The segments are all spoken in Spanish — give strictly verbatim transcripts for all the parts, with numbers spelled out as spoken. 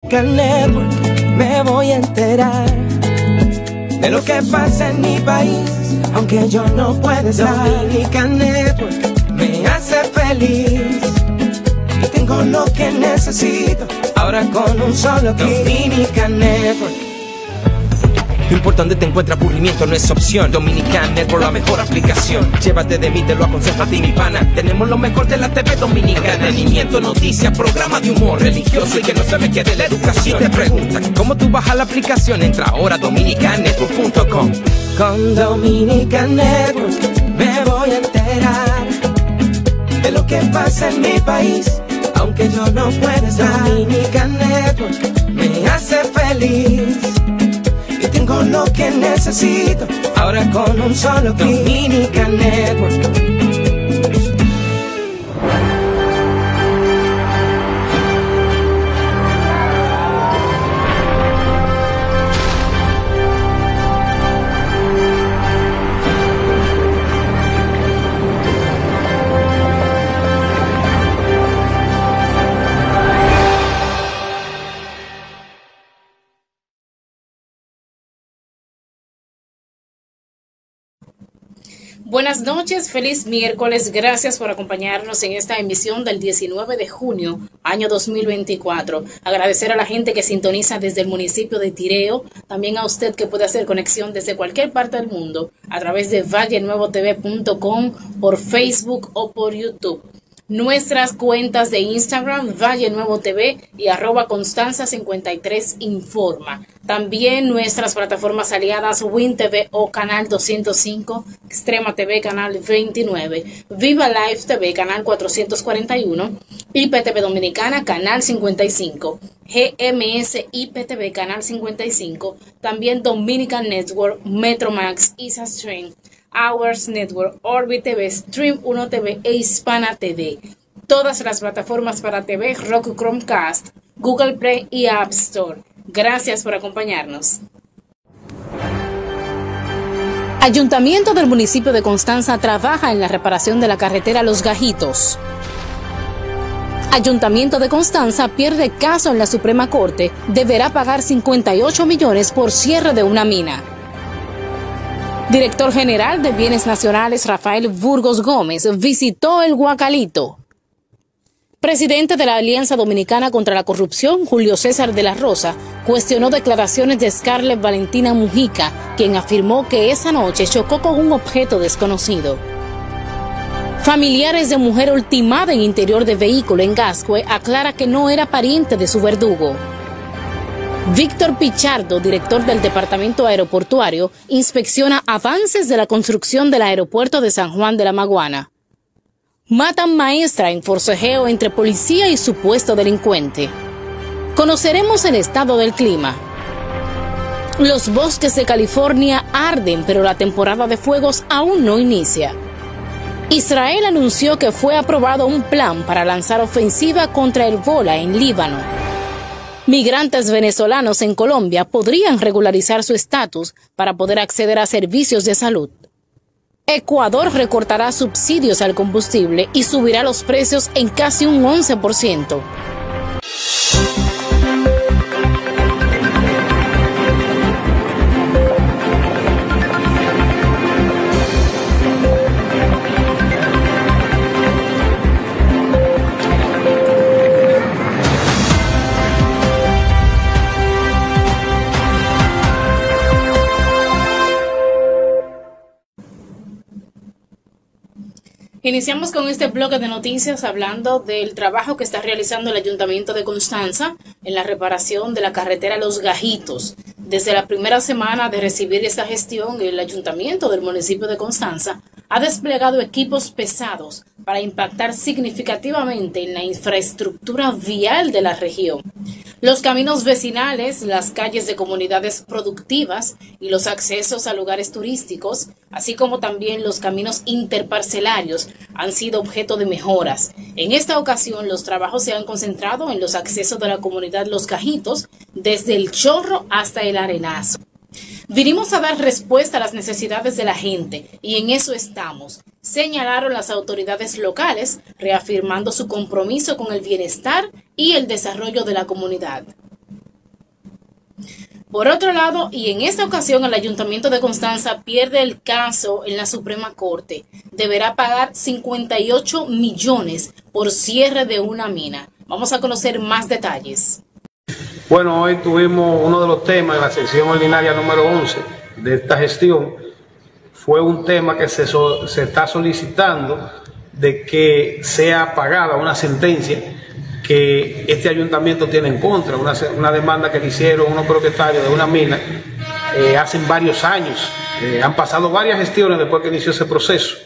Network, me voy a enterar de lo que pasa en mi país, aunque yo no pueda estar. Dominican Network me hace feliz, tengo lo que necesito, ahora con un solo clic. Dominican Network. No importa dónde te encuentres, aburrimiento no es opción. Dominican Network, la mejor aplicación. Llévate de mí, te lo aconsejo a ti, mi pana. Tenemos lo mejor de la T V dominicana. Entretenimiento, noticias, programa de humor religioso y que no se me quede la educación. Te preguntan cómo tú bajas la aplicación. Entra ahora a dominican network punto com. Con Dominican Network me voy a enterar de lo que pasa en mi país, aunque yo no pueda estar. Dominican Network me hace feliz, tengo lo que necesito, ahora con un solo clic. Dominican Network. Buenas noches, feliz miércoles, gracias por acompañarnos en esta emisión del diecinueve de junio, año dos mil veinticuatro. Agradecer a la gente que sintoniza desde el municipio de Tireo, también a usted que puede hacer conexión desde cualquier parte del mundo a través de valle nuevo t v punto com, por Facebook o por YouTube. Nuestras cuentas de Instagram, Valle Nuevo T V y arroba Constanza cincuenta y tres Informa. También nuestras plataformas aliadas, Win T V o Canal doscientos cinco, Extrema T V, Canal veintinueve, Viva Live T V, Canal cuatrocientos cuarenta y uno, I P T V Dominicana, Canal cincuenta y cinco, G M S I P T V, Canal cincuenta y cinco, también Dominican Network, Metromax, Isa Stream, Hours Network, Orbit T V, Stream uno T V e Hispana T V. Todas las plataformas para T V, Roku, Chromecast, Google Play y App Store. Gracias por acompañarnos. Ayuntamiento del municipio de Constanza trabaja en la reparación de la carretera Los Gajitos. Ayuntamiento de Constanza pierde caso en la Suprema Corte, deberá pagar cincuenta y ocho millones por cierre de una mina. Director General de Bienes Nacionales Rafael Burgos Gómez visitó el Guacalito. Presidente de la Alianza Dominicana contra la Corrupción, Julio César de la Rosa, cuestionó declaraciones de Scarlett Valentina Mujica, quien afirmó que esa noche chocó con un objeto desconocido. Familiares de mujer ultimada en interior de vehículo en Gascue aclara que no era pariente de su verdugo. Víctor Pichardo, director del Departamento Aeroportuario, inspecciona avances de la construcción del aeropuerto de San Juan de la Maguana. Matan maestra en forcejeo entre policía y supuesto delincuente. Conoceremos el estado del clima. Los bosques de California arden, pero la temporada de fuegos aún no inicia. Israel anunció que fue aprobado un plan para lanzar ofensiva contra Ebola en Líbano. Migrantes venezolanos en Colombia podrían regularizar su estatus para poder acceder a servicios de salud. Ecuador recortará subsidios al combustible y subirá los precios en casi un once por ciento. Iniciamos con este bloque de noticias hablando del trabajo que está realizando el Ayuntamiento de Constanza en la reparación de la carretera Los Gajitos. Desde la primera semana de recibir esta gestión, el Ayuntamiento del municipio de Constanza ha desplegado equipos pesados para impactar significativamente en la infraestructura vial de la región. Los caminos vecinales, las calles de comunidades productivas y los accesos a lugares turísticos, así como también los caminos interparcelarios, han sido objeto de mejoras. En esta ocasión, los trabajos se han concentrado en los accesos de la comunidad Los Gajitos, desde el Chorro hasta el Arenazo. Vinimos a dar respuesta a las necesidades de la gente y en eso estamos, señalaron las autoridades locales, reafirmando su compromiso con el bienestar y el desarrollo de la comunidad. Por otro lado, y en esta ocasión el Ayuntamiento de Constanza pierde el caso en la Suprema Corte. Deberá pagar cincuenta y ocho millones por cierre de una mina. Vamos a conocer más detalles. Bueno, hoy tuvimos uno de los temas en la sección ordinaria número once de esta gestión. Fue un tema que se, so, se está solicitando de que sea pagada una sentencia que este ayuntamiento tiene en contra, una, una demanda que le hicieron unos propietarios de una mina eh, hace varios años. Eh, han pasado varias gestiones después que inició ese proceso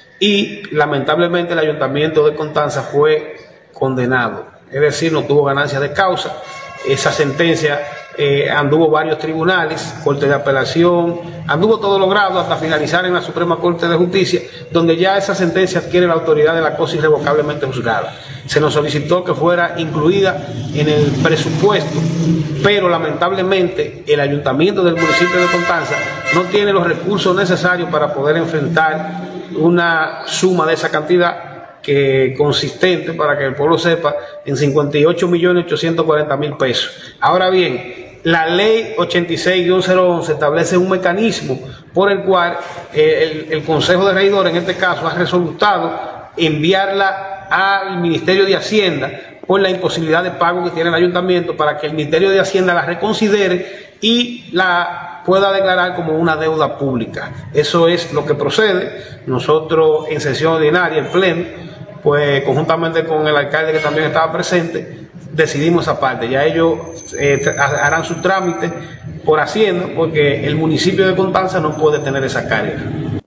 y lamentablemente el ayuntamiento de Constanza fue condenado, es decir, no tuvo ganancia de causa. Esa sentencia eh, anduvo varios tribunales, Corte de Apelación, anduvo todo logrado hasta finalizar en la Suprema Corte de Justicia, donde ya esa sentencia adquiere la autoridad de la cosa irrevocablemente juzgada. Se nos solicitó que fuera incluida en el presupuesto, pero lamentablemente el ayuntamiento del municipio de Constanza no tiene los recursos necesarios para poder enfrentar una suma de esa cantidad, que consistente, para que el pueblo sepa, en cincuenta y ocho millones ochocientos cuarenta mil pesos. Ahora bien, la ley ochenta y seis guión cero once establece un mecanismo por el cual eh, el, el Consejo de Regidores, en este caso, ha resolutado enviarla al Ministerio de Hacienda por la imposibilidad de pago que tiene el ayuntamiento, para que el Ministerio de Hacienda la reconsidere y la pueda declarar como una deuda pública. Eso es lo que procede. Nosotros en sesión ordinaria, en pleno, pues conjuntamente con el alcalde que también estaba presente, decidimos esa parte. Ya ellos eh, harán su trámite por Hacienda, porque el municipio de Constanza no puede tener esa carga.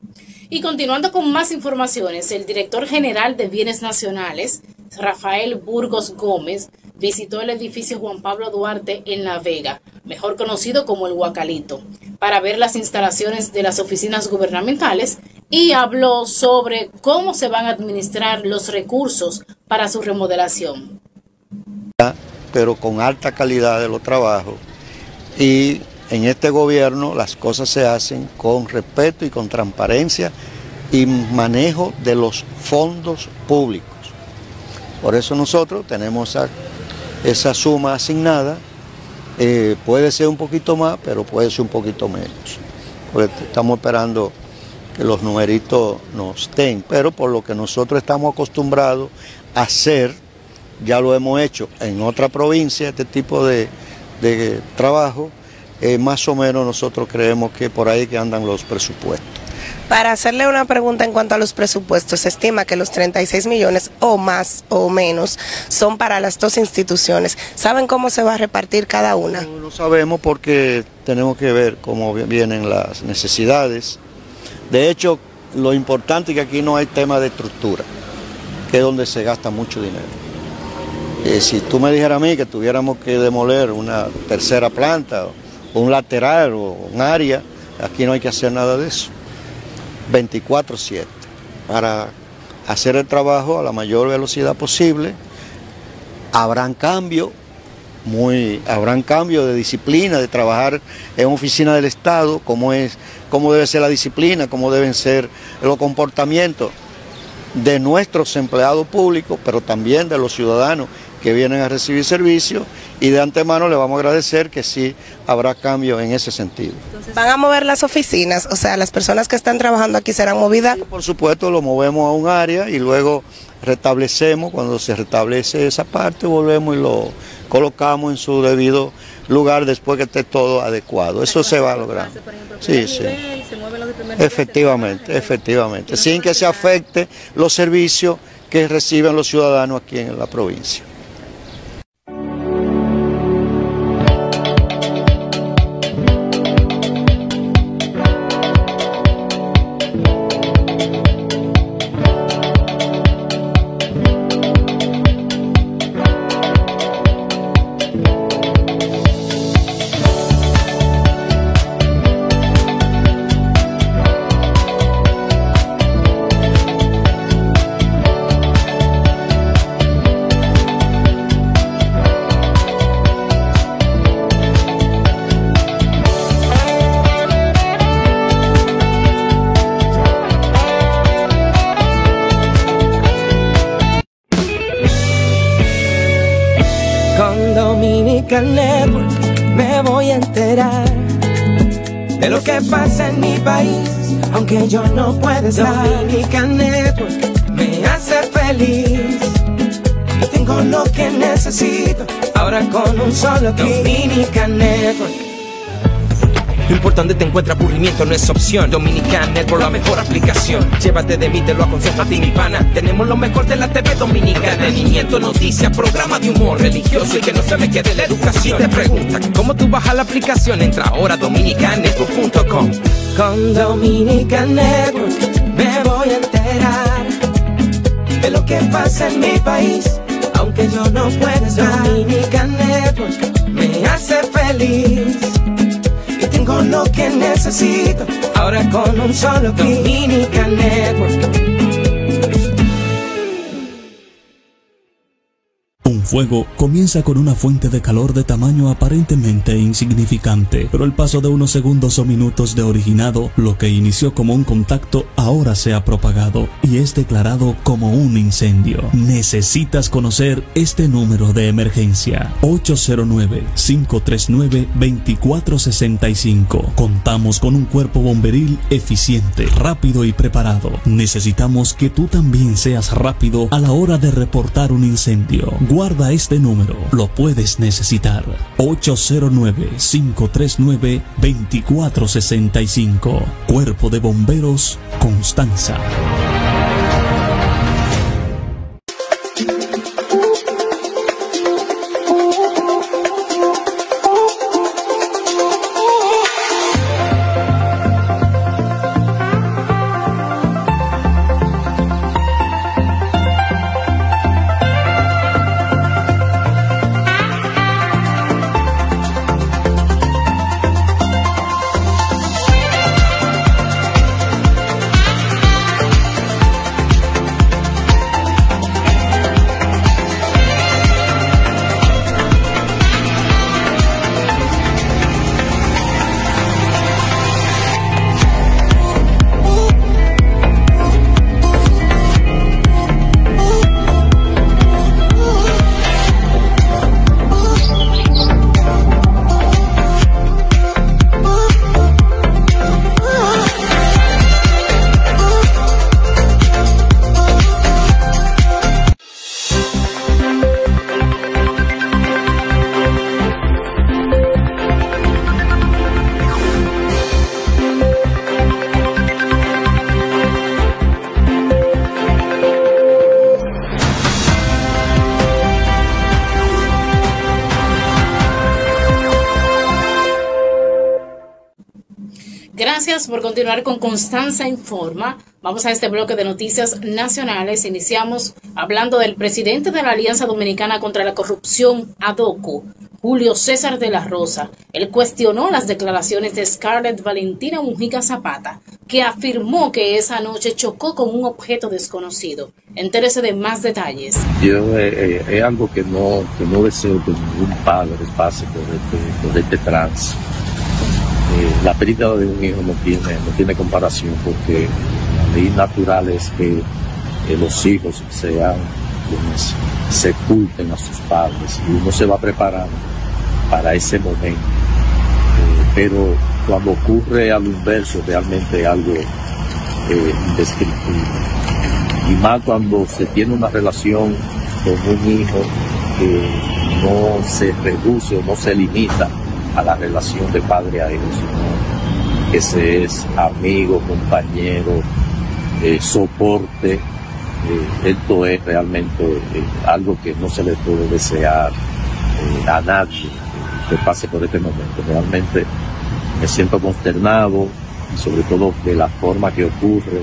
Y continuando con más informaciones, el director general de Bienes Nacionales, Rafael Burgos Gómez, visitó el edificio Juan Pablo Duarte en La Vega, mejor conocido como el Guacalito, para ver las instalaciones de las oficinas gubernamentales y habló sobre cómo se van a administrar los recursos para su remodelación. Pero con alta calidad de los trabajos, y en este gobierno las cosas se hacen con respeto y con transparencia y manejo de los fondos públicos. Por eso nosotros tenemos esa, esa suma asignada, eh, puede ser un poquito más, pero puede ser un poquito menos, porque estamos esperando que los numeritos nos den, pero por lo que nosotros estamos acostumbrados a hacer, ya lo hemos hecho en otra provincia, este tipo de, de trabajo, eh, más o menos nosotros creemos que por ahí que andan los presupuestos. Para hacerle una pregunta en cuanto a los presupuestos, se estima que los treinta y seis millones o más o menos son para las dos instituciones. ¿Saben cómo se va a repartir cada una? No, no sabemos, porque tenemos que ver cómo vienen las necesidades. De hecho, lo importante es que aquí no hay tema de estructura, que es donde se gasta mucho dinero. Eh, si tú me dijeras a mí que tuviéramos que demoler una tercera planta, o un lateral o un área, aquí no hay que hacer nada de eso. veinticuatro siete, para hacer el trabajo a la mayor velocidad posible. Habrán cambios, muy, habrán cambios de disciplina, de trabajar en oficina del Estado, cómo es, cómo debe ser la disciplina, cómo deben ser los comportamientos de nuestros empleados públicos, pero también de los ciudadanos que vienen a recibir servicios, y de antemano le vamos a agradecer que sí habrá cambios en ese sentido. ¿Van a mover las oficinas? O sea, las personas que están trabajando aquí serán movidas. Sí, por supuesto, lo movemos a un área y luego restablecemos. Cuando se restablece esa parte, volvemos y lo colocamos en su debido lugar después que esté todo adecuado. Eso se va a lograr. Sí, sí. Efectivamente, efectivamente, sin que se afecte los servicios que reciben los ciudadanos aquí en la provincia. Con Dominican Network me voy a enterar de lo que pasa en mi país, aunque yo no pueda estar. Dominican Network me hace feliz y tengo lo que necesito ahora con un solo clic. Dominican Network. Lo importante te encuentra, aburrimiento no es opción. Dominican Network, la mejor aplicación. Llévate de mí, te lo aconsejo a ti, mi pana. Tenemos lo mejor de la T V dominicana. Entretenimiento, noticias, programa de humor religioso y que no se me quede la educación. Si te preguntan cómo tú bajas la aplicación, entra ahora a dominican network punto com. Con Dominican Network me voy a enterar de lo que pasa en mi país, aunque yo no pueda estar. Dominican Network me hace feliz y tengo lo que necesito ahora con un solo clic. Dominican Network. Un fuego comienza con una fuente de calor de tamaño aparentemente insignificante, pero el paso de unos segundos o minutos de originado, lo que inició como un contacto, ahora se ha propagado y es declarado como un incendio. Necesitas conocer este número de emergencia: ocho cero nueve, cinco tres nueve, dos cuatro seis cinco. Contamos con un cuerpo bomberil eficiente, rápido y preparado. Necesitamos que tú también seas rápido a la hora de reportar un incendio. Guarda este número, lo puedes necesitar: ocho cero nueve, cinco tres nueve, dos cuatro seis cinco. Cuerpo de Bomberos Constanza. Gracias por continuar con Constanza Informa. Vamos a este bloque de noticias nacionales. Iniciamos hablando del presidente de la Alianza Dominicana contra la Corrupción, ADOCO, Julio César de la Rosa. Él cuestionó las declaraciones de Scarlett Valentina Mujica Zapata, que afirmó que esa noche chocó con un objeto desconocido. Entérese de más detalles. Yo eh, eh, es algo que no, que no deseo que ningún padre pase por este, por este trance. Eh, la pérdida de un hijo no tiene, no tiene comparación, porque la ley natural es que eh, los hijos sean quienes sepulten a sus padres y uno se va preparando para ese momento. Eh, pero cuando ocurre al inverso, realmente es algo eh, indescriptible. Y más cuando se tiene una relación con un hijo que no se reduce o no se limita a la relación de padre a hijo, sino que se es amigo, compañero, eh, soporte. Eh, esto es realmente eh, algo que no se le puede desear eh, a nadie que pase por este momento. Realmente me siento consternado, y sobre todo de la forma que ocurre,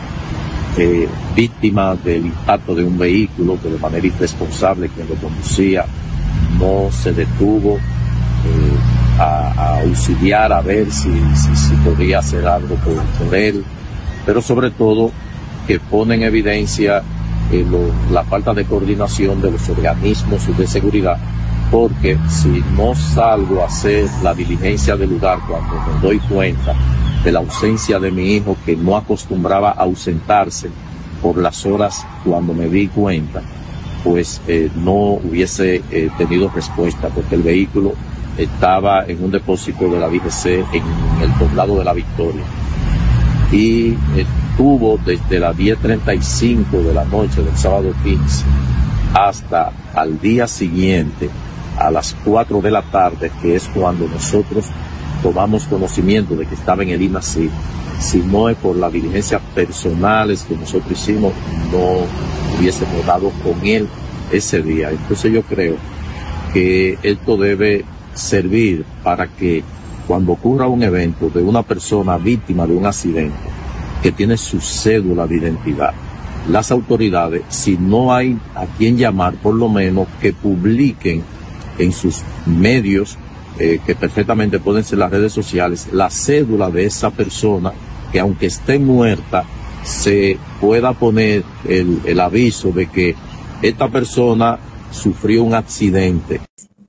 eh, víctima del impacto de un vehículo que de manera irresponsable quien lo conducía no se detuvo eh, a, a auxiliar, a ver si, si, si podía hacer algo por, por él, pero sobre todo que pone en evidencia eh, lo, la falta de coordinación de los organismos de seguridad, porque si no salgo a hacer la diligencia del lugar cuando me doy cuenta de la ausencia de mi hijo, que no acostumbraba a ausentarse por las horas cuando me di cuenta, pues eh, no hubiese eh, tenido respuesta, porque el vehículo estaba en un depósito de la V G C en el poblado de La Victoria y estuvo desde las diez treinta y cinco de la noche del sábado quince hasta al día siguiente a las cuatro de la tarde, que es cuando nosotros tomamos conocimiento de que estaba en el I N A S I. Si no es por las diligencias personales que nosotros hicimos, no hubiésemos dado con él ese día. Entonces yo creo que esto debe servir para que cuando ocurra un evento de una persona víctima de un accidente que tiene su cédula de identidad, las autoridades, si no hay a quien llamar, por lo menos que publiquen en sus medios, eh, que perfectamente pueden ser las redes sociales, la cédula de esa persona, que aunque esté muerta, se pueda poner el, el aviso de que esta persona sufrió un accidente.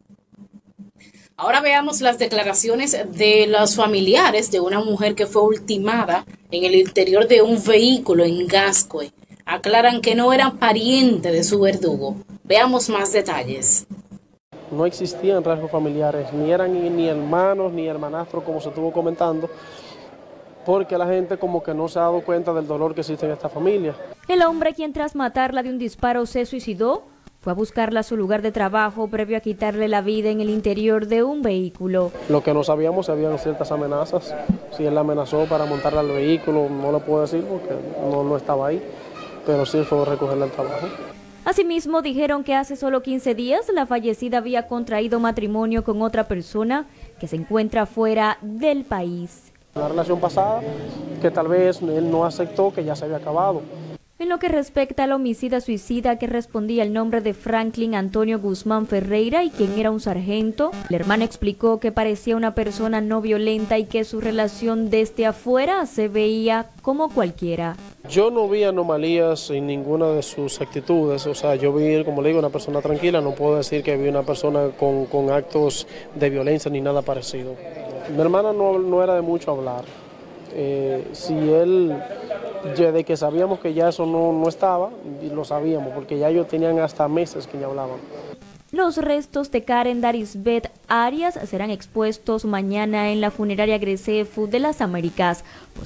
Ahora veamos las declaraciones de los familiares de una mujer que fue ultimada en el interior de un vehículo en Gascue. Aclaran que no eran pariente de su verdugo. Veamos más detalles. No existían rasgos familiares, ni eran ni, ni hermanos ni hermanastros como se estuvo comentando, porque la gente como que no se ha dado cuenta del dolor que existe en esta familia. El hombre, quien tras matarla de un disparo se suicidó, fue a buscarla a su lugar de trabajo previo a quitarle la vida en el interior de un vehículo. Lo que no sabíamos si habían ciertas amenazas, si él la amenazó para montarla al vehículo, no lo puedo decir porque no, no estaba ahí, pero sí fue a recogerla al trabajo. Asimismo, dijeron que hace solo quince días la fallecida había contraído matrimonio con otra persona que se encuentra fuera del país. Una relación pasada que tal vez él no aceptó, que ya se había acabado. En lo que respecta al homicida suicida, que respondía el nombre de Franklin Antonio Guzmán Ferreira y quien era un sargento, la hermana explicó que parecía una persona no violenta y que su relación desde afuera se veía como cualquiera. Yo no vi anomalías en ninguna de sus actitudes, o sea, yo vi, como le digo, una persona tranquila, no puedo decir que vi una persona con, con actos de violencia ni nada parecido. Mi hermana no, no era de mucho hablar. Eh, si él, de que sabíamos que ya eso no, no estaba, lo sabíamos, porque ya ellos tenían hasta meses que ya hablaban. Los restos de Karen Darisbeth Arias serán expuestos mañana en la funeraria Grecefu de las Américas.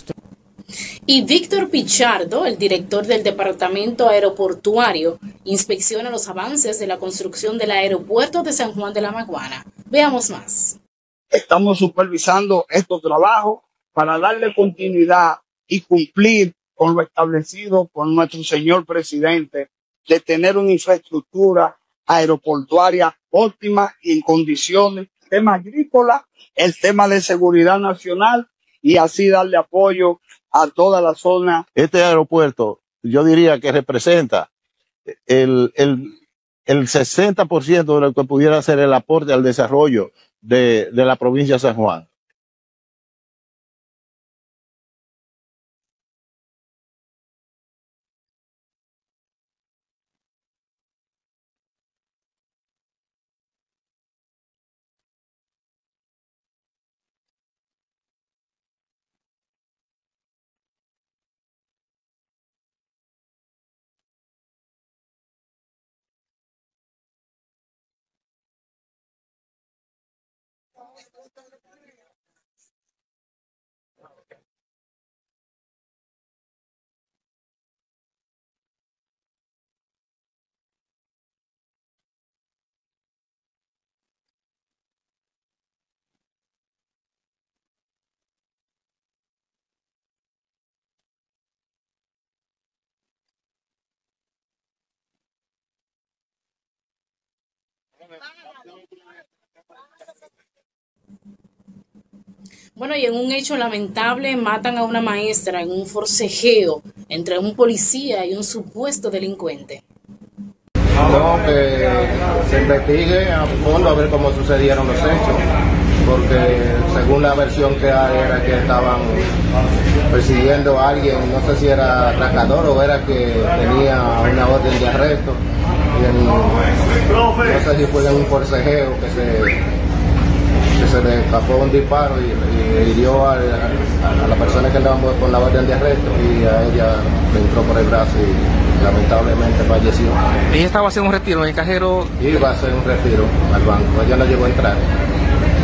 Y Víctor Pichardo, el director del Departamento Aeroportuario, inspecciona los avances de la construcción del aeropuerto de San Juan de la Maguana. Veamos más. Estamos supervisando estos trabajos para darle continuidad y cumplir con lo establecido por nuestro señor presidente de tener una infraestructura aeroportuaria óptima y en condiciones, el tema agrícola, el tema de seguridad nacional y así darle apoyo a toda la zona. Este aeropuerto, yo diría que representa el, el, el sesenta por ciento de lo que pudiera ser el aporte al desarrollo de, de la provincia de San Juan. Bueno, y en un hecho lamentable matan a una maestra en un forcejeo entre un policía y un supuesto delincuente. No, que se investigue a fondo a ver cómo sucedieron los hechos, porque según la versión que hay era que estaban persiguiendo a alguien, no sé si era atracador o era que tenía una orden de arresto, y en, no sé si fue en un forcejeo que se... que se le escapó un disparo y, y hirió a, a, a la persona que andaba con la orden de arresto y a ella le entró por el brazo y lamentablemente falleció. ¿Ella estaba haciendo un retiro en el cajero? Iba a hacer un retiro al banco, ella no llegó a entrar.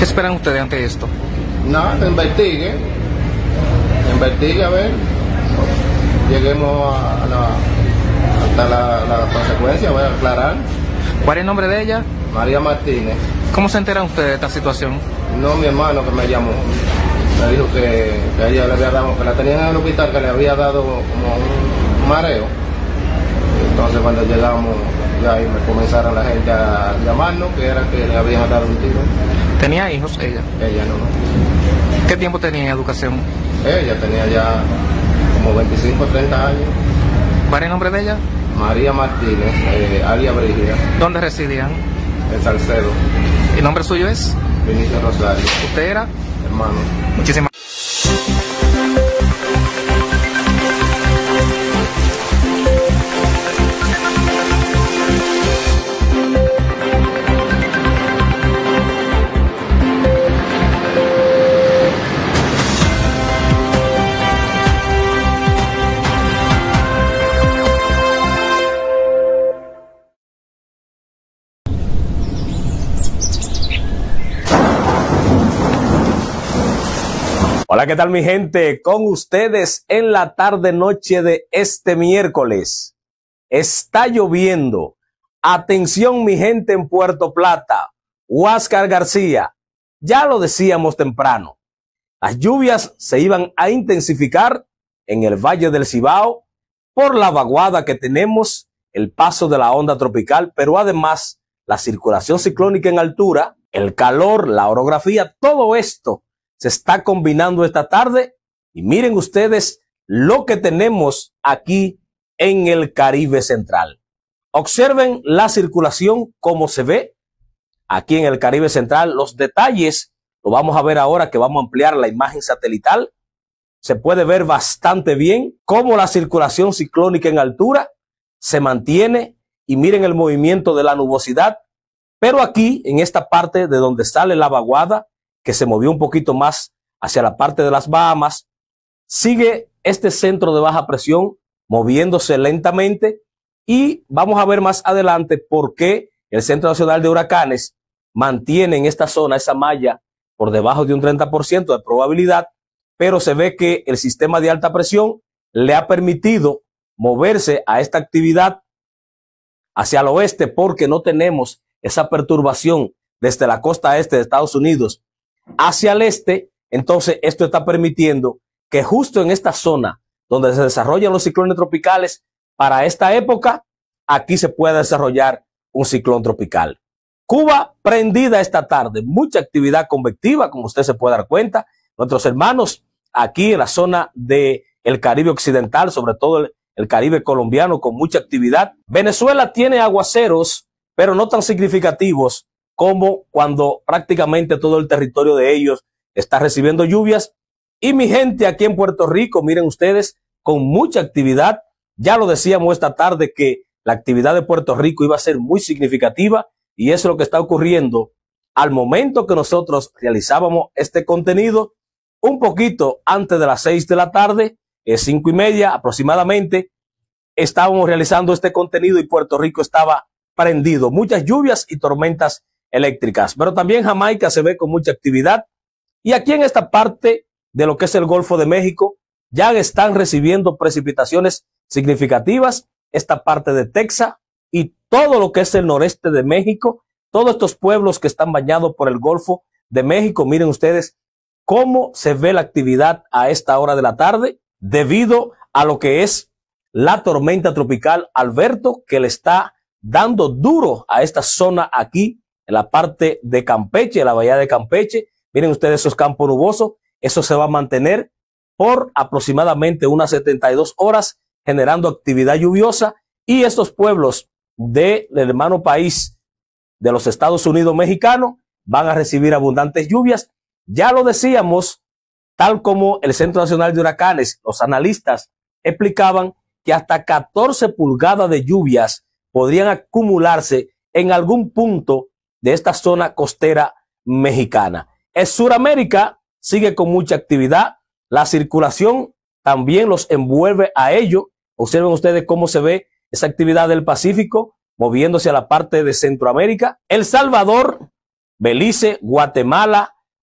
¿Qué esperan ustedes ante esto? Nada, que investigue, investigue a ver, lleguemos a la, hasta la, la consecuencia, voy a aclarar. ¿Cuál es el nombre de ella? María Martínez. ¿Cómo se enteran ustedes de esta situación? No, mi hermano que me llamó, me dijo que, que a ella le había dado, que la tenían en el hospital, que le había dado como un mareo. Entonces cuando llegamos, ya ahí me comenzaron la gente a llamarnos, que era que le habían dado un tiro. ¿Tenía hijos ella? Ella no. ¿Qué tiempo tenía en educación? Ella tenía ya como veinticinco, treinta años. ¿Cuál es el nombre de ella? María Martínez, eh, Alia Brígida. ¿Dónde residían? En Salcedo. ¿El nombre suyo es? Vinicio Rosario. ¿Usted era? Hermano. Muchísimas gracias. Hola, ¿qué tal mi gente? Con ustedes en la tarde noche de este miércoles. Está lloviendo. Atención mi gente en Puerto Plata, Huáscar García. Ya lo decíamos temprano. Las lluvias se iban a intensificar en el Valle del Cibao por la vaguada que tenemos, el paso de la onda tropical, pero además la circulación ciclónica en altura, el calor, la orografía, todo esto se está combinando esta tarde y miren ustedes lo que tenemos aquí en el Caribe Central. Observen la circulación como se ve aquí en el Caribe Central. Los detalles lo vamos a ver ahora que vamos a ampliar la imagen satelital. Se puede ver bastante bien cómo la circulación ciclónica en altura se mantiene y miren el movimiento de la nubosidad. Pero aquí en esta parte de donde sale la vaguada, que se movió un poquito más hacia la parte de las Bahamas, sigue este centro de baja presión moviéndose lentamente y vamos a ver más adelante por qué el Centro Nacional de Huracanes mantiene en esta zona esa malla por debajo de un treinta por ciento de probabilidad, pero se ve que el sistema de alta presión le ha permitido moverse a esta actividad hacia el oeste porque no tenemos esa perturbación desde la costa este de Estados Unidos hacia el este. Entonces esto está permitiendo que justo en esta zona donde se desarrollan los ciclones tropicales para esta época, aquí se pueda desarrollar un ciclón tropical. Cuba prendida esta tarde, mucha actividad convectiva, como usted se puede dar cuenta. Nuestros hermanos aquí en la zona del Caribe Occidental, sobre todo el, el Caribe colombiano, con mucha actividad. Venezuela tiene aguaceros, pero no tan significativos como cuando prácticamente todo el territorio de ellos está recibiendo lluvias. Y mi gente aquí en Puerto Rico, miren ustedes, con mucha actividad. Ya lo decíamos esta tarde que la actividad de Puerto Rico iba a ser muy significativa y eso es lo que está ocurriendo al momento que nosotros realizábamos este contenido, un poquito antes de las seis de la tarde, es cinco y media aproximadamente, estábamos realizando este contenido y Puerto Rico estaba prendido. Muchas lluvias y tormentas eléctricas, pero también Jamaica se ve con mucha actividad y aquí en esta parte de lo que es el Golfo de México ya están recibiendo precipitaciones significativas, esta parte de Texas y todo lo que es el noreste de México, todos estos pueblos que están bañados por el Golfo de México. Miren ustedes cómo se ve la actividad a esta hora de la tarde debido a lo que es la tormenta tropical Alberto, que le está dando duro a esta zona aquí en la parte de Campeche, la bahía de Campeche. Miren ustedes esos campos nubosos, eso se va a mantener por aproximadamente unas setenta y dos horas generando actividad lluviosa y estos pueblos del hermano país de los Estados Unidos mexicanos van a recibir abundantes lluvias. Ya lo decíamos, tal como el Centro Nacional de Huracanes, los analistas explicaban que hasta catorce pulgadas de lluvias podrían acumularse en algún punto de esta zona costera mexicana. En Sudamérica sigue con mucha actividad, la circulación también los envuelve a ello. Observen ustedes cómo se ve esa actividad del Pacífico moviéndose a la parte de Centroamérica. El Salvador, Belice, Guatemala,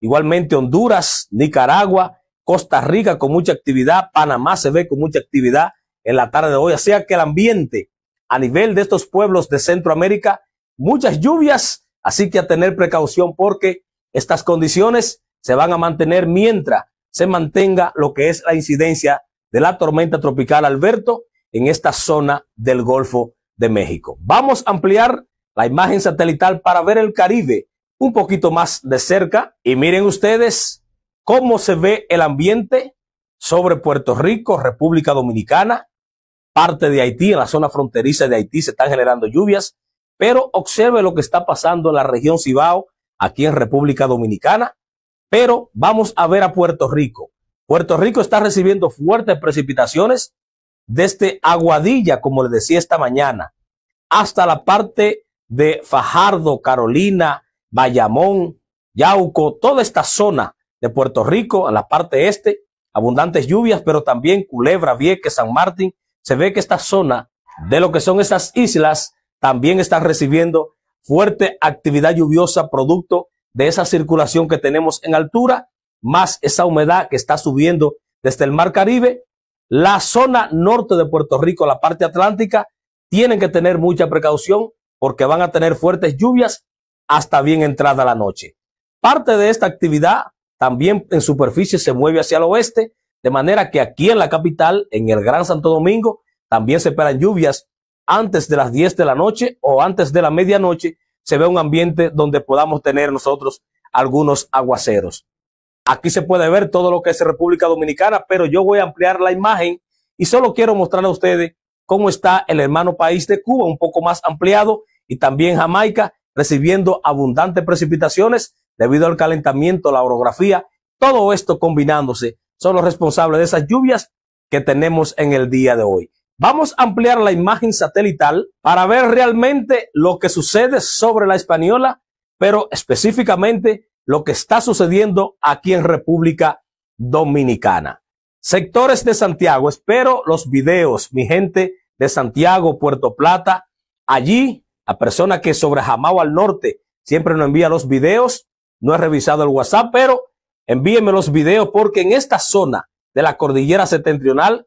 igualmente Honduras, Nicaragua, Costa Rica con mucha actividad, Panamá se ve con mucha actividad en la tarde de hoy, así que el ambiente a nivel de estos pueblos de Centroamérica, muchas lluvias, así que a tener precaución porque estas condiciones se van a mantener mientras se mantenga lo que es la incidencia de la tormenta tropical Alberto en esta zona del Golfo de México. Vamos a ampliar la imagen satelital para ver el Caribe un poquito más de cerca y miren ustedes cómo se ve el ambiente sobre Puerto Rico, República Dominicana, parte de Haití, en la zona fronteriza de Haití se están generando lluvias, pero observe lo que está pasando en la región Cibao, aquí en República Dominicana, pero vamos a ver a Puerto Rico. Puerto Rico está recibiendo fuertes precipitaciones desde Aguadilla, como les decía esta mañana, hasta la parte de Fajardo, Carolina, Bayamón, Yauco, toda esta zona de Puerto Rico, en la parte este, abundantes lluvias, pero también Culebra, Vieques, San Martín. Se ve que esta zona de lo que son esas islas también está recibiendo fuerte actividad lluviosa producto de esa circulación que tenemos en altura, más esa humedad que está subiendo desde el Mar Caribe. La zona norte de Puerto Rico, la parte atlántica, tienen que tener mucha precaución porque van a tener fuertes lluvias hasta bien entrada la noche. Parte de esta actividad también en superficie se mueve hacia el oeste, de manera que aquí en la capital, en el Gran Santo Domingo, también se esperan lluvias antes de las diez de la noche o antes de la medianoche. Se ve un ambiente donde podamos tener nosotros algunos aguaceros. Aquí se puede ver todo lo que es República Dominicana, pero yo voy a ampliar la imagen y solo quiero mostrarle a ustedes cómo está el hermano país de Cuba, un poco más ampliado, y también Jamaica, recibiendo abundantes precipitaciones debido al calentamiento, la orografía. Todo esto combinándose son los responsables de esas lluvias que tenemos en el día de hoy. Vamos a ampliar la imagen satelital para ver realmente lo que sucede sobre la Española, pero específicamente lo que está sucediendo aquí en República Dominicana. Sectores de Santiago, espero los videos, mi gente de Santiago, Puerto Plata, allí, la persona que sobre Jamao al norte siempre nos envía los videos, no he revisado el WhatsApp, pero envíenme los videos porque en esta zona de la cordillera septentrional,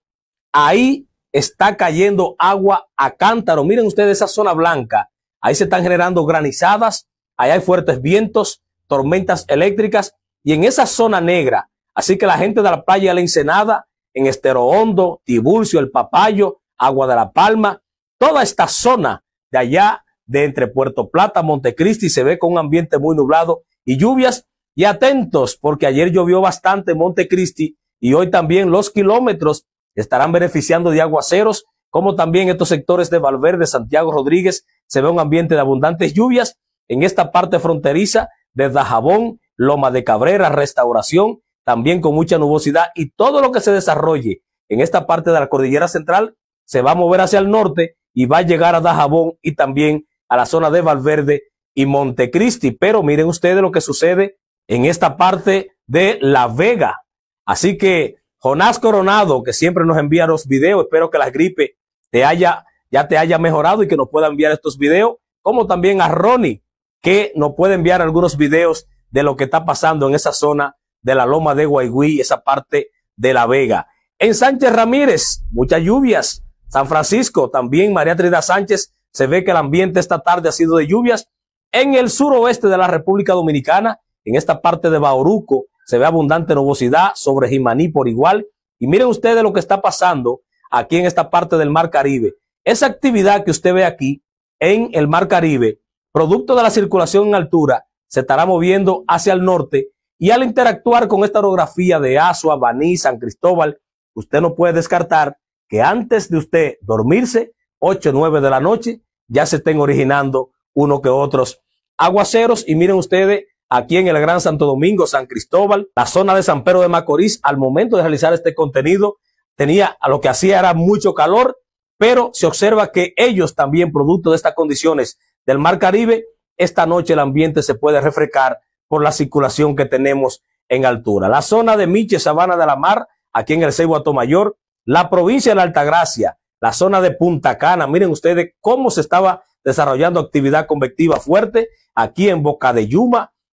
ahí está cayendo agua a cántaro. Miren ustedes esa zona blanca, ahí se están generando granizadas, ahí hay fuertes vientos, tormentas eléctricas y en esa zona negra, así que la gente de la playa de la Ensenada, en Estero Hondo, Tiburcio, El Papayo, Agua de la Palma, toda esta zona de allá de entre Puerto Plata, Montecristi, se ve con un ambiente muy nublado y lluvias. Y atentos, porque ayer llovió bastante en Montecristi y hoy también los kilómetros estarán beneficiando de aguaceros, como también estos sectores de Valverde, Santiago Rodríguez, se ve un ambiente de abundantes lluvias en esta parte fronteriza de Dajabón, Loma de Cabrera, Restauración, también con mucha nubosidad, y todo lo que se desarrolle en esta parte de la cordillera central se va a mover hacia el norte y va a llegar a Dajabón y también a la zona de Valverde y Montecristi. Pero miren ustedes lo que sucede en esta parte de La Vega. Así que Jonás Coronado, que siempre nos envía los videos, espero que la gripe te haya, ya te haya mejorado y que nos pueda enviar estos videos, como también a Ronnie, que nos puede enviar algunos videos de lo que está pasando en esa zona de la Loma de Guaigüí, esa parte de La Vega. En Sánchez Ramírez, muchas lluvias. San Francisco, también María Trinidad Sánchez, se ve que el ambiente esta tarde ha sido de lluvias. En el suroeste de la República Dominicana, en esta parte de Bauruco, se ve abundante nubosidad, sobre Jimaní por igual. Y miren ustedes lo que está pasando aquí en esta parte del Mar Caribe. Esa actividad que usted ve aquí en el Mar Caribe, producto de la circulación en altura, se estará moviendo hacia el norte y al interactuar con esta orografía de Azua, Baní, San Cristóbal, usted no puede descartar que antes de usted dormirse, ocho o nueve de la noche, ya se estén originando uno que otros aguaceros. Y miren ustedes, aquí en el Gran Santo Domingo, San Cristóbal, la zona de San Pedro de Macorís, al momento de realizar este contenido, tenía, a lo que hacía era mucho calor, pero se observa que ellos también, producto de estas condiciones del Mar Caribe, esta noche el ambiente se puede refrescar por la circulación que tenemos en altura. La zona de Miche, Sabana de la Mar, aquí en el Ceibo Atomayor, la provincia de la Altagracia, la zona de Punta Cana, miren ustedes cómo se estaba desarrollando actividad convectiva fuerte aquí en Boca de Yuma,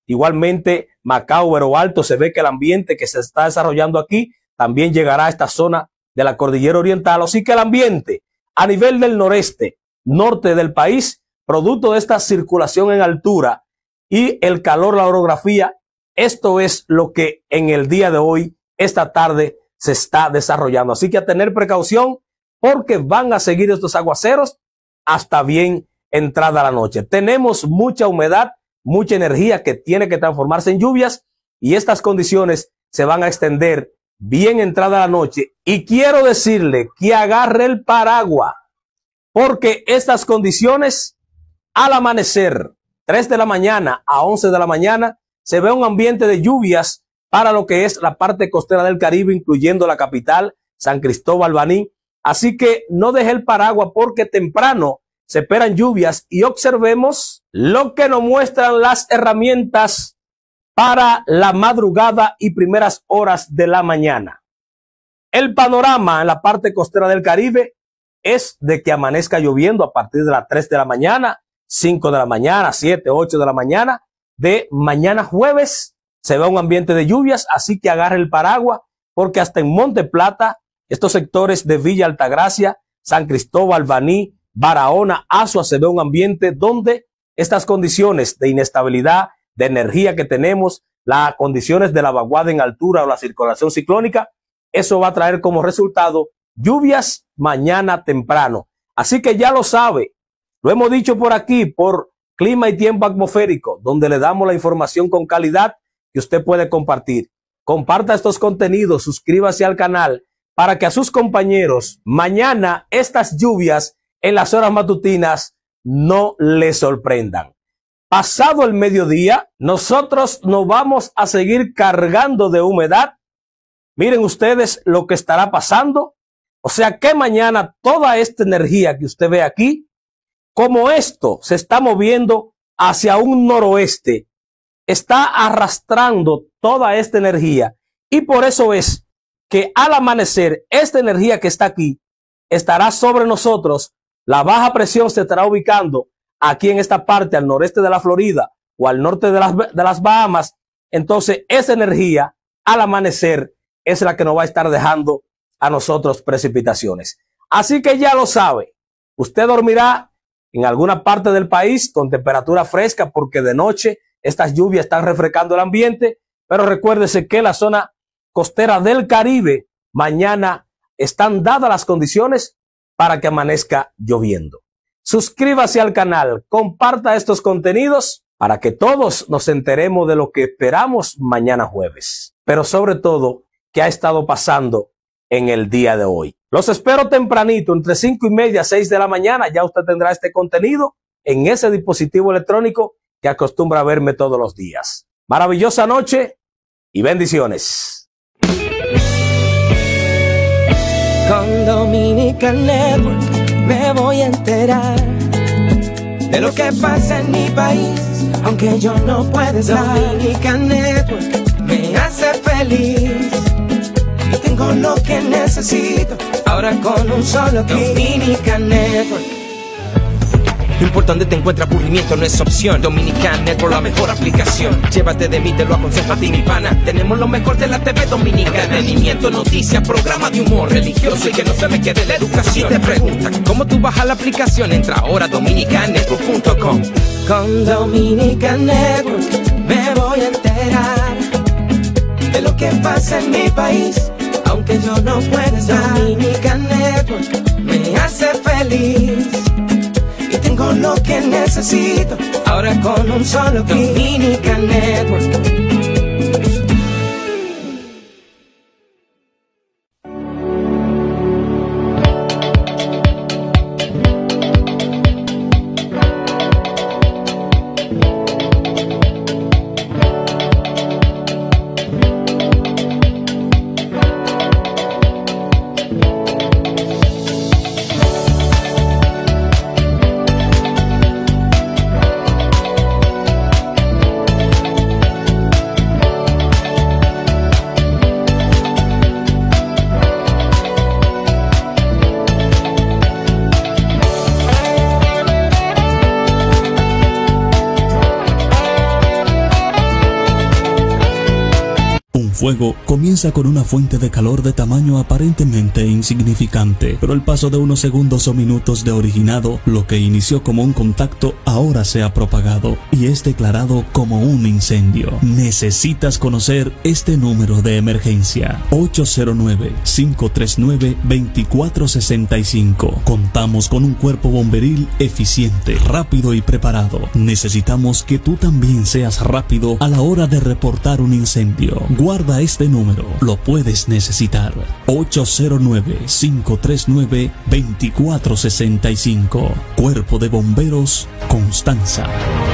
Igualmente, Macao, Vero Alto, se ve que el ambiente que se está desarrollando aquí también llegará a esta zona de la cordillera oriental. Así que el ambiente a nivel del noreste, norte del país, producto de esta circulación en altura y el calor, la orografía, esto es lo que en el día de hoy, esta tarde, se está desarrollando. Así que a tener precaución porque van a seguir estos aguaceros hasta bien entrada la noche. Tenemos mucha humedad, mucha energía que tiene que transformarse en lluvias y estas condiciones se van a extender bien entrada la noche. Y quiero decirle que agarre el paraguas porque estas condiciones al amanecer, tres de la mañana a once de la mañana, se ve un ambiente de lluvias para lo que es la parte costera del Caribe, incluyendo la capital, San Cristóbal, Baní. Así que no deje el paraguas porque temprano se esperan lluvias y observemos lo que nos muestran las herramientas para la madrugada y primeras horas de la mañana. El panorama en la parte costera del Caribe es de que amanezca lloviendo a partir de las tres de la mañana, cinco de la mañana, siete, ocho de la mañana. De mañana jueves se ve un ambiente de lluvias, así que agarre el paraguas porque hasta en Monte Plata, estos sectores de Villa Altagracia, San Cristóbal, Baní, Barahona, Azua, se ve un ambiente donde estas condiciones de inestabilidad, de energía que tenemos, las condiciones de la vaguada en altura o la circulación ciclónica, eso va a traer como resultado lluvias mañana temprano. Así que ya lo sabe, lo hemos dicho por aquí, por Clima y Tiempo Atmosférico, donde le damos la información con calidad que usted puede compartir. Comparta estos contenidos, suscríbase al canal para que a sus compañeros mañana estas lluvias en las horas matutinas no les sorprendan. Pasado el mediodía, nosotros nos vamos a seguir cargando de humedad. Miren ustedes lo que estará pasando. O sea que mañana toda esta energía que usted ve aquí, como esto se está moviendo hacia un noroeste, está arrastrando toda esta energía. Y por eso es que al amanecer, esta energía que está aquí estará sobre nosotros. La baja presión se estará ubicando aquí en esta parte, al noreste de la Florida o al norte de las, de las Bahamas. Entonces, esa energía al amanecer es la que nos va a estar dejando a nosotros precipitaciones. Así que ya lo sabe. Usted dormirá en alguna parte del país con temperatura fresca porque de noche estas lluvias están refrescando el ambiente. Pero recuérdese que la zona costera del Caribe mañana están dadas las condiciones para que amanezca lloviendo. Suscríbase al canal, comparta estos contenidos para que todos nos enteremos de lo que esperamos mañana jueves. Pero sobre todo, qué ha estado pasando en el día de hoy. Los espero tempranito, entre cinco y media, seis de la mañana. Ya usted tendrá este contenido en ese dispositivo electrónico que acostumbra a verme todos los días. Maravillosa noche y bendiciones. Con Dominican Network me voy a enterar de lo que pasa en mi país, aunque yo no pueda estar. Dominican Network me hace feliz y tengo lo que necesito ahora con un solo clic. Dominican Network. No importa dónde te encuentres, aburrimiento no es opción. Dominican Network, la mejor aplicación. Llévate de mí, te lo aconsejo a ti, mi pana. Tenemos lo mejor de la T V dominicana. Entretenimiento, noticias, programa de humor religioso y que no se me quede la educación. Si te preguntan cómo tú bajas la aplicación, entra ahora a dominican network punto com. Con Dominican Network me voy a enterar de lo que pasa en mi país, aunque yo no pueda estar. Dominican Network me hace feliz y tengo lo que necesito ahora con un solo clic. Dominican Network. fuego comienza con una fuente de calor de tamaño aparentemente insignificante, pero el paso de unos segundos o minutos de originado, lo que inició como un contacto ahora se ha propagado y es declarado como un incendio. Necesitas conocer este número de emergencia: ocho cero nueve, cinco tres nueve, dos cuatro seis cinco. Contamos con un cuerpo bomberil eficiente, rápido y preparado. Necesitamos que tú también seas rápido a la hora de reportar un incendio. Guarda este número, lo puedes necesitar: ocho cero nueve, cinco tres nueve, dos cuatro seis cinco. Cuerpo de Bomberos Constanza.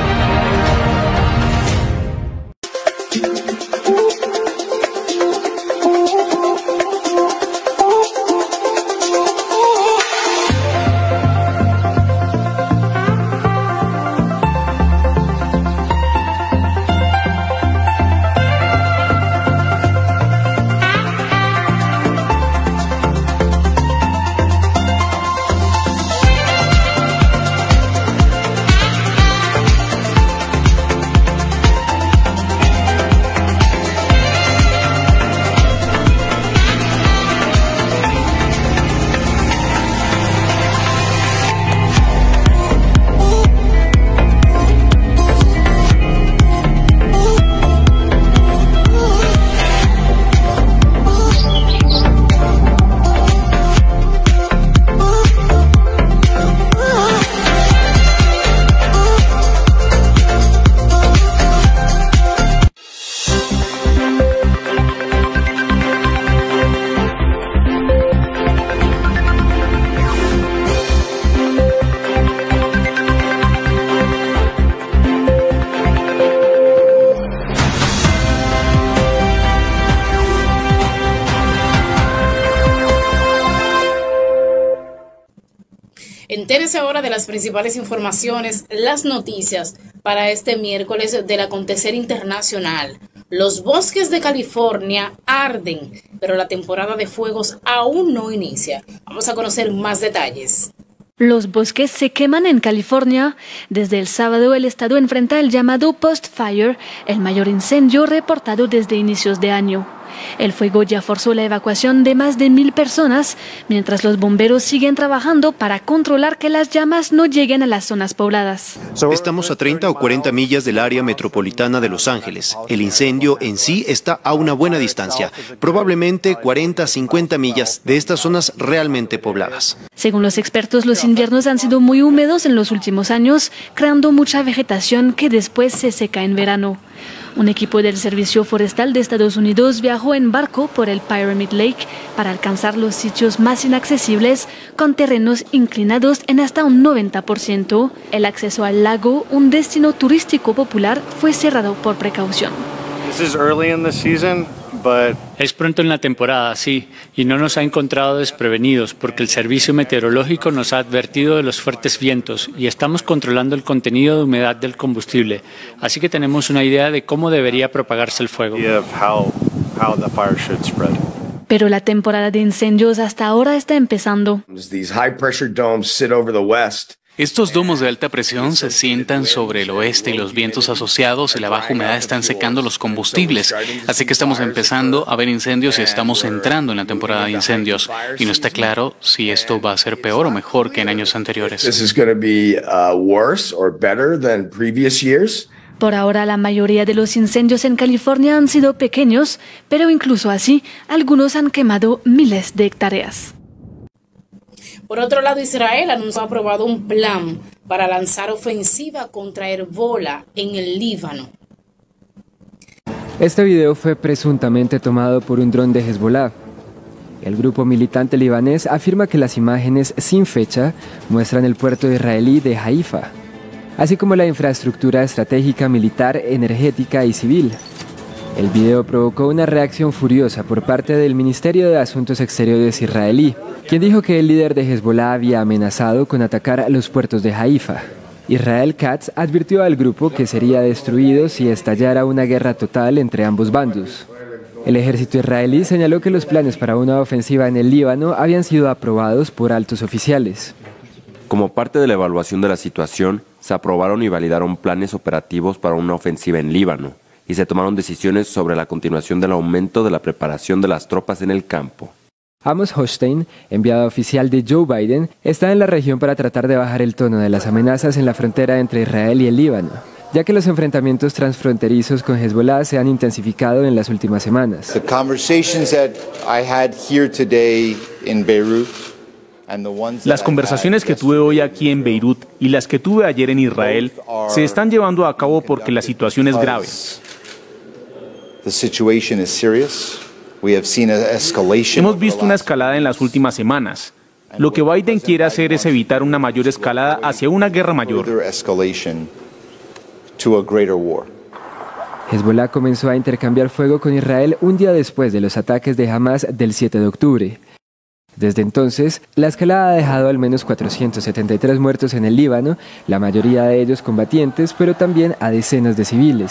Entérese ahora de las principales informaciones, las noticias para este miércoles del acontecer internacional. Los bosques de California arden, pero la temporada de fuegos aún no inicia. Vamos a conocer más detalles. Los bosques se queman en California. Desde el sábado el estado enfrenta el llamado post-fire, el mayor incendio reportado desde inicios de año. El fuego ya forzó la evacuación de más de mil personas, mientras los bomberos siguen trabajando para controlar que las llamas no lleguen a las zonas pobladas. Estamos a treinta o cuarenta millas del área metropolitana de Los Ángeles. El incendio en sí está a una buena distancia, probablemente cuarenta a cincuenta millas de estas zonas realmente pobladas. Según los expertos, los inviernos han sido muy húmedos en los últimos años, creando mucha vegetación que después se seca en verano. Un equipo del Servicio Forestal de Estados Unidos viajó en barco por el Pyramid Lake para alcanzar los sitios más inaccesibles, con terrenos inclinados en hasta un noventa por ciento. El acceso al lago, un destino turístico popular, fue cerrado por precaución. Es pronto en la temporada, sí, y no nos ha encontrado desprevenidos porque el servicio meteorológico nos ha advertido de los fuertes vientos y estamos controlando el contenido de humedad del combustible, así que tenemos una idea de cómo debería propagarse el fuego. Pero la temporada de incendios hasta ahora está empezando. Estos domos de alta presión se sientan sobre el oeste y los vientos asociados y la baja humedad están secando los combustibles. Así que estamos empezando a ver incendios y estamos entrando en la temporada de incendios. Y no está claro si esto va a ser peor o mejor que en años anteriores. Por ahora, la mayoría de los incendios en California han sido pequeños, pero incluso así, algunos han quemado miles de hectáreas. Por otro lado, Israel anunció aprobado un plan para lanzar ofensiva contra Hezbollah en el Líbano. Este video fue presuntamente tomado por un dron de Hezbollah. El grupo militante libanés afirma que las imágenes sin fecha muestran el puerto israelí de Haifa, así como la infraestructura estratégica militar, energética y civil. El video provocó una reacción furiosa por parte del Ministerio de Asuntos Exteriores israelí, quien dijo que el líder de Hezbollah había amenazado con atacar a los puertos de Haifa. Israel Katz advirtió al grupo que sería destruido si estallara una guerra total entre ambos bandos. El ejército israelí señaló que los planes para una ofensiva en el Líbano habían sido aprobados por altos oficiales. Como parte de la evaluación de la situación, se aprobaron y validaron planes operativos para una ofensiva en Líbano, y se tomaron decisiones sobre la continuación del aumento de la preparación de las tropas en el campo. Amos Hochstein, enviado oficial de Joe Biden, está en la región para tratar de bajar el tono de las amenazas en la frontera entre Israel y el Líbano, ya que los enfrentamientos transfronterizos con Hezbollah se han intensificado en las últimas semanas. The conversations that I had here today in Beirut Las conversaciones que tuve hoy aquí en Beirut y las que tuve ayer en Israel se están llevando a cabo porque la situación es grave. Hemos visto una escalada en las últimas semanas. Lo que Biden quiere hacer es evitar una mayor escalada hacia una guerra mayor. Hezbollah comenzó a intercambiar fuego con Israel un día después de los ataques de Hamas del siete de octubre. Desde entonces, la escalada ha dejado al menos cuatrocientos setenta y tres muertos en el Líbano, la mayoría de ellos combatientes, pero también a decenas de civiles.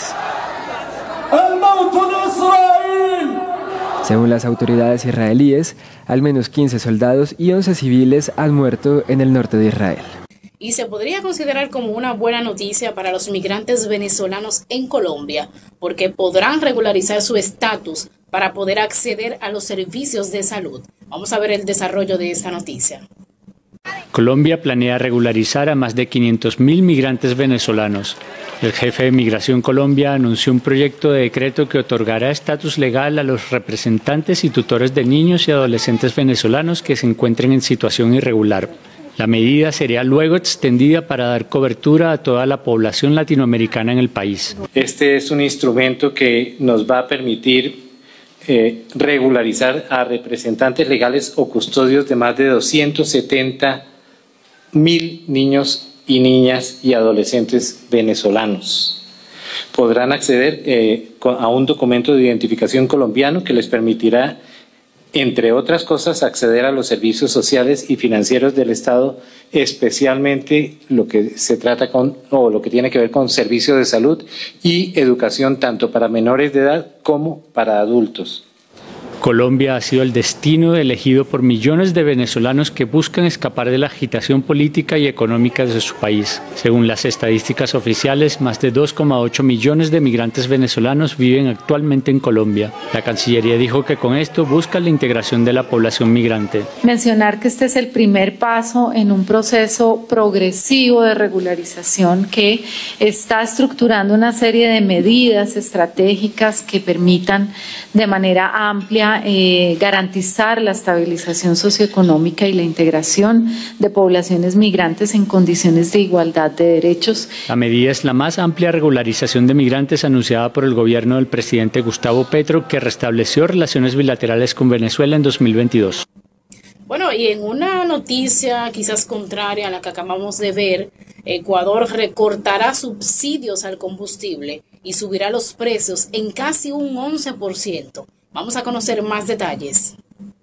Según las autoridades israelíes, al menos quince soldados y once civiles han muerto en el norte de Israel. Y se podría considerar como una buena noticia para los migrantes venezolanos en Colombia, porque podrán regularizar su estatus para poder acceder a los servicios de salud. Vamos a ver el desarrollo de esta noticia. Colombia planea regularizar a más de quinientos mil migrantes venezolanos. El jefe de Migración Colombia anunció un proyecto de decreto que otorgará estatus legal a los representantes y tutores de niños y adolescentes venezolanos que se encuentren en situación irregular. La medida sería luego extendida para dar cobertura a toda la población latinoamericana en el país. Este es un instrumento que nos va a permitir eh, regularizar a representantes legales o custodios de más de doscientos setenta mil niños y niñas y adolescentes venezolanos. Podrán acceder eh, a un documento de identificación colombiano que les permitirá, entre otras cosas, acceder a los servicios sociales y financieros del Estado, especialmente lo que se trata con o lo que tiene que ver con servicios de salud y educación tanto para menores de edad como para adultos. Colombia ha sido el destino elegido por millones de venezolanos que buscan escapar de la agitación política y económica de su país. Según las estadísticas oficiales, más de dos coma ocho millones de migrantes venezolanos viven actualmente en Colombia. La Cancillería dijo que con esto busca la integración de la población migrante. Mencionar que este es el primer paso en un proceso progresivo de regularización que está estructurando una serie de medidas estratégicas que permitan de manera amplia Eh, garantizar la estabilización socioeconómica y la integración de poblaciones migrantes en condiciones de igualdad de derechos. La medida es la más amplia regularización de migrantes anunciada por el gobierno del presidente Gustavo Petro, que restableció relaciones bilaterales con Venezuela en dos mil veintidós. Bueno, y en una noticia quizás contraria a la que acabamos de ver, Ecuador recortará subsidios al combustible y subirá los precios en casi un once por ciento. Vamos a conocer más detalles.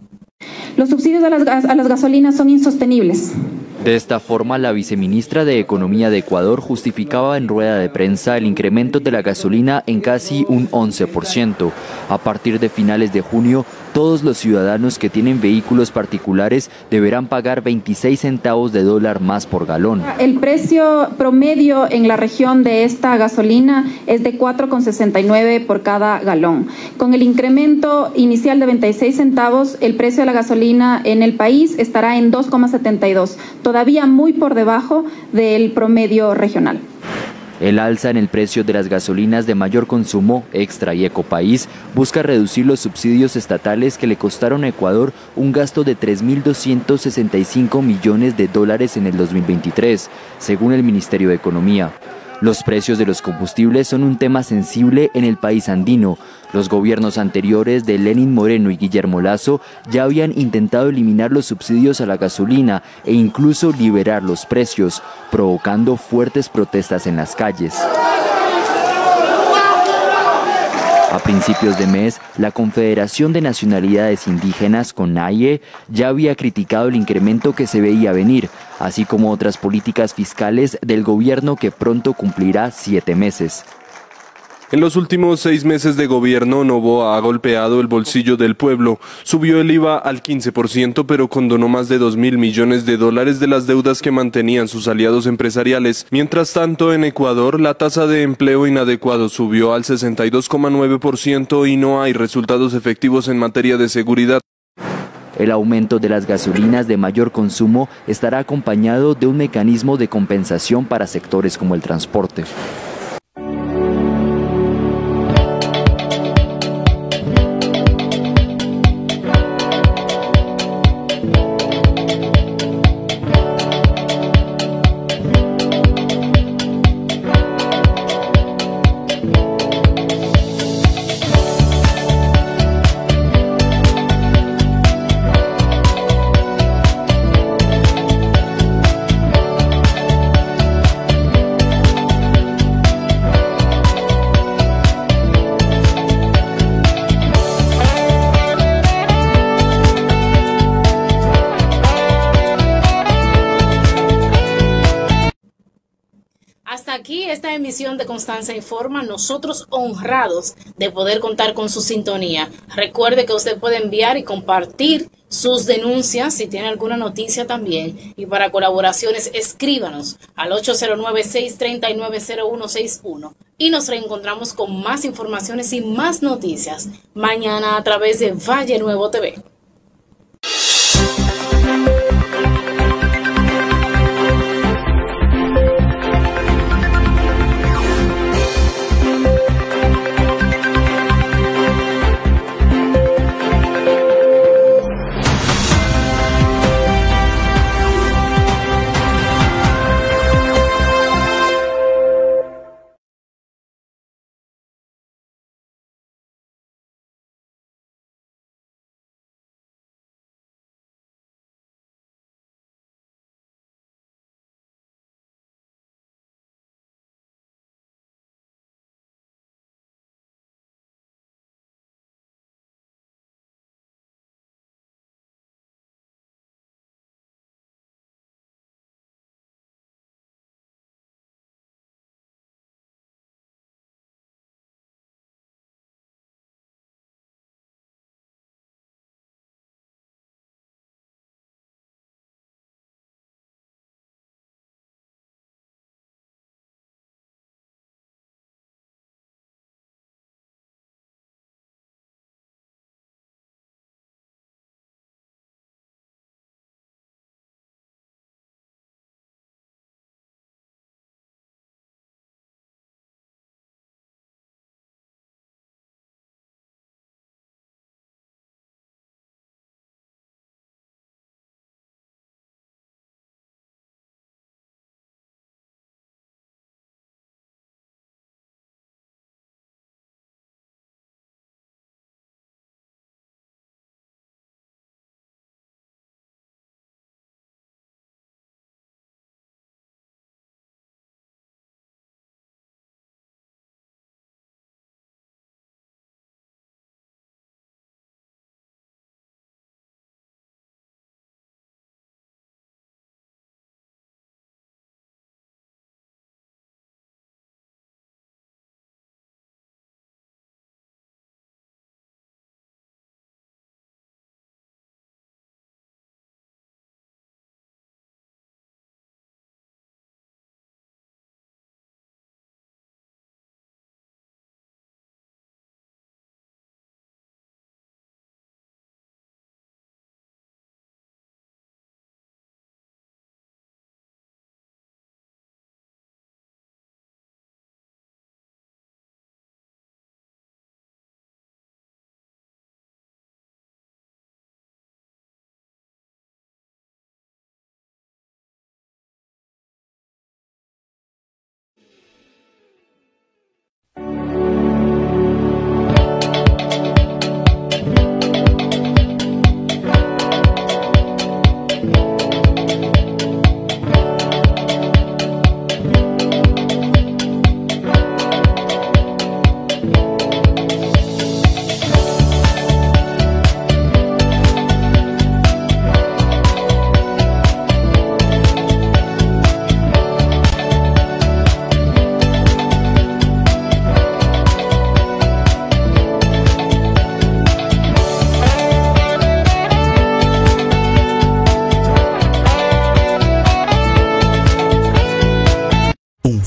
Los subsidios a las, a las gasolinas son insostenibles. De esta forma, la viceministra de Economía de Ecuador justificaba en rueda de prensa el incremento de la gasolina en casi un once por ciento. A partir de finales de junio, todos los ciudadanos que tienen vehículos particulares deberán pagar veintiséis centavos de dólar más por galón. El precio promedio en la región de esta gasolina es de cuatro con sesenta y nueve por cada galón. Con el incremento inicial de veintiséis centavos, el precio de la gasolina en el país estará en dos con setenta y dos, todavía muy por debajo del promedio regional. El alza en el precio de las gasolinas de mayor consumo, Extra y Ecopaís, busca reducir los subsidios estatales que le costaron a Ecuador un gasto de tres mil doscientos sesenta y cinco millones de dólares en el dos mil veintitrés, según el Ministerio de Economía. Los precios de los combustibles son un tema sensible en el país andino. Los gobiernos anteriores de Lenín Moreno y Guillermo Lasso ya habían intentado eliminar los subsidios a la gasolina e incluso liberar los precios, provocando fuertes protestas en las calles. A principios de mes, la Confederación de Nacionalidades Indígenas, CONAIE, ya había criticado el incremento que se veía venir, así como otras políticas fiscales del gobierno que pronto cumplirá siete meses. En los últimos seis meses de gobierno, Noboa ha golpeado el bolsillo del pueblo. Subió el I V A al quince por ciento, pero condonó más de dos mil millones de dólares de las deudas que mantenían sus aliados empresariales. Mientras tanto, en Ecuador, la tasa de empleo inadecuado subió al sesenta y dos coma nueve por ciento y no hay resultados efectivos en materia de seguridad. El aumento de las gasolinas de mayor consumo estará acompañado de un mecanismo de compensación para sectores como el transporte. Hasta aquí esta emisión de Constanza Informa, nosotros honrados de poder contar con su sintonía. Recuerde que usted puede enviar y compartir sus denuncias si tiene alguna noticia también. Y para colaboraciones, escríbanos al ocho cero nueve, seis tres nueve, cero uno seis uno. Y nos reencontramos con más informaciones y más noticias mañana a través de Valle Nuevo T V.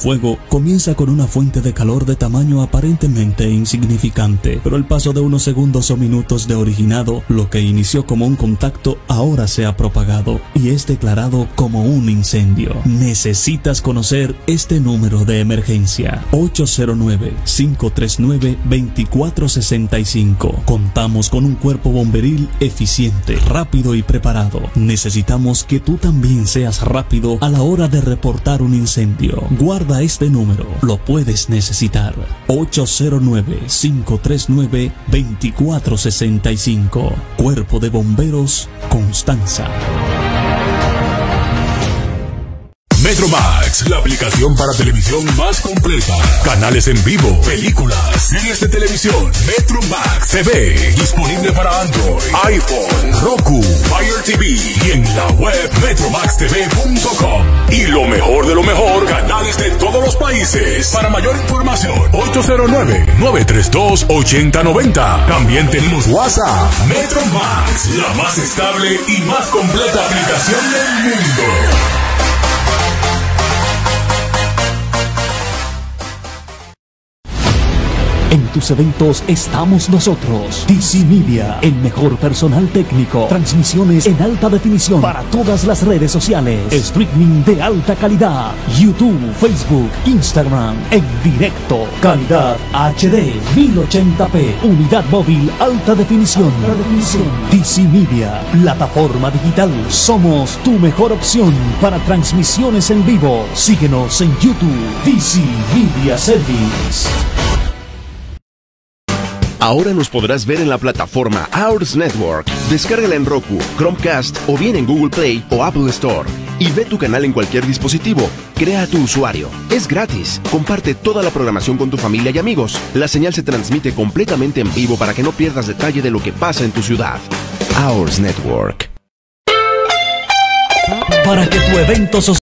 fuego comienza con una fuente de calor de tamaño aparentemente insignificante, pero el paso de unos segundos o minutos de originado, lo que inició como un contacto, ahora se ha propagado y es declarado como un incendio. Necesitas conocer este número de emergencia: ocho cero nueve, cinco tres nueve, dos cuatro seis cinco. Contamos con un cuerpo bomberil eficiente, rápido y preparado. Necesitamos que tú también seas rápido a la hora de reportar un incendio. Guarda este número, lo puedes necesitar: ocho cero nueve, cinco tres nueve, dos cuatro seis cinco. Cuerpo de Bomberos Constanza. Metromax, la aplicación para televisión más completa. Canales en vivo, películas, series de televisión. Metromax T V, disponible para Android, iPhone, Roku, Fire T V y en la web metromax t v punto com. Y lo mejor de lo mejor, canales de todos los países. Para mayor información, ocho cero nueve, nueve tres dos, ocho cero nueve cero. También tenemos WhatsApp. Metromax, la más estable y más completa aplicación del mundo. En tus eventos estamos nosotros. D C Media, el mejor personal técnico. Transmisiones en alta definición para todas las redes sociales. Streaming de alta calidad. YouTube, Facebook, Instagram, en directo. Calidad H D, mil ochenta p. Unidad móvil, alta definición. Alta definición. D C Media, plataforma digital. Somos tu mejor opción para transmisiones en vivo. Síguenos en YouTube. D C Media Service. Ahora nos podrás ver en la plataforma Ours Network. Descárgala en Roku, Chromecast o bien en Google Play o Apple Store. Y ve tu canal en cualquier dispositivo. Crea tu usuario. Es gratis. Comparte toda la programación con tu familia y amigos. La señal se transmite completamente en vivo para que no pierdas detalle de lo que pasa en tu ciudad. Ours Network. Para que tu evento social